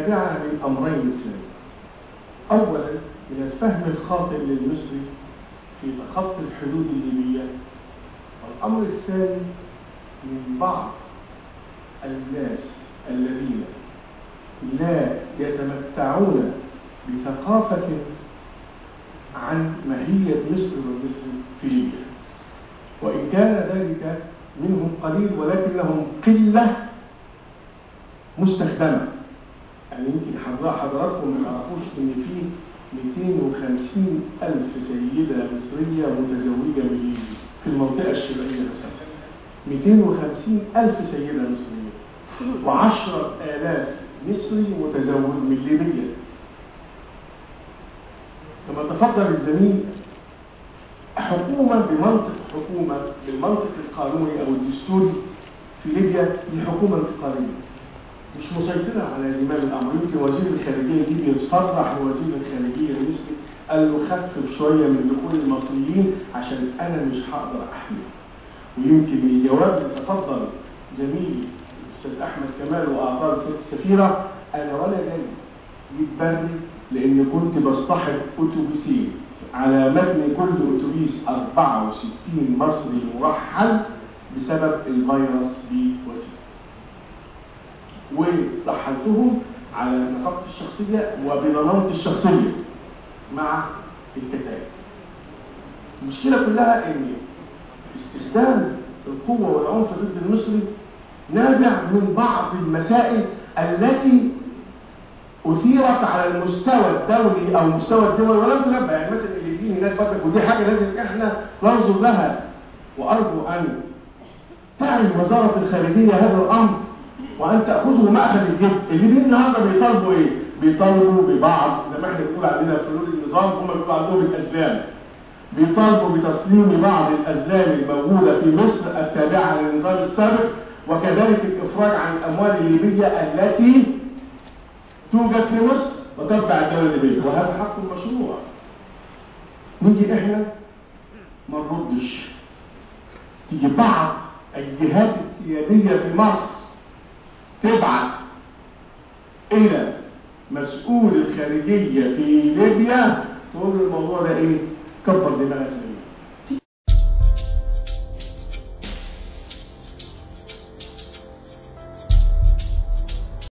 نابعة من أمرين اثنين. أولا من الفهم الخاطئ للمصري في تخطي الحدود الليبية، والأمر الثاني من بعض الناس الذين لا يتمتعون بثقافة عن ماهية مصر والمصري في ليبيا، وإن كان ذلك منهم قليل ولكنهم قلة مستخدمة. يعني يمكن حضراتكم ما تعرفوش إن في 250,000 سيدة مصرية متزوجة من ليبيا في المنطقة الشرقية بس. 250,000 سيدة مصرية و10,000 مصري متزوج من ليبيا. كما تفضل الزميل، حكومة بالمنطق القانوني أو الدستوري في ليبيا دي حكومة انتقالية مش مسيطرة على زمام الأمر. يمكن وزير الخارجية الليبي صرح لوزير الخارجية المصري قال له خفف شوية من دخول المصريين عشان أنا مش هقدر أحميه. ويمكن من الجواب اللي تفضل زميلي الأستاذ أحمد كمال وأعطاه رسالة السفيرة، أنا ولا جاي يتبري لأن كنت بصطحب أتوبيسين على متن كل أتوبيس 64 مصري مرحل بسبب الفيروس بي وسيلة، ورحلتهم على نفقتي الشخصية وبضمانتي الشخصية مع الكتائب. المشكلة كلها ان استخدام القوة والعنف ضد المصري نابع من بعض المسائل التي أثيرت على المستوى الدولي أو مستوى الدول ولم تنبأ. يعني مثلا اللي يجيني هناك بدك، ودي حاجة لازم احنا ننظر لها، وأرجو أن تعي وزارة الخارجية هذا الأمر وأن تأخذه مأخذ الجد. اللي النهارده بيطالبوا إيه؟ بيطالبوا ببعض زي ما احنا بنقول عندنا في حلول النظام، هم بيقولوا عندهم الأزلام. بيطالبوا بتسليم بعض الأزلام الموجودة في مصر التابعة للنظام السابق، وكذلك الإفراج عن الأموال الليبية التي توجد في مصر وتتبع الدولة الليبية، وهذا حق مشروع. نيجي احنا ما نردش، تيجي بعض الجهات السيادية في مصر تبعت إلى مسؤول الخارجية في ليبيا تقول له الموضوع ده إيه؟ كبر دماغك